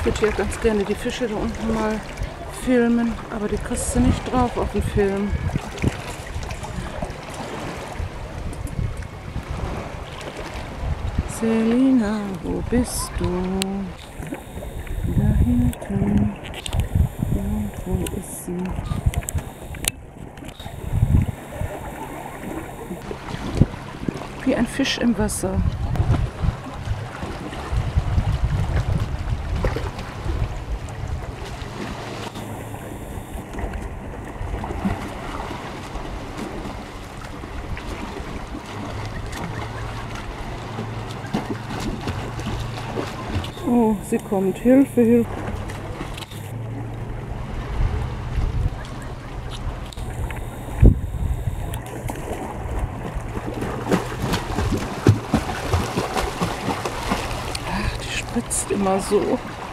würde ja ganz gerne die Fische da unten mal filmen, aber die kriegst du nicht drauf auf den Film. Selina, wo bist du? Da hinten. Und wo ist sie? Wie ein Fisch im Wasser. Oh, sie kommt. Hilfe, Hilfe. Ach, die spritzt immer so.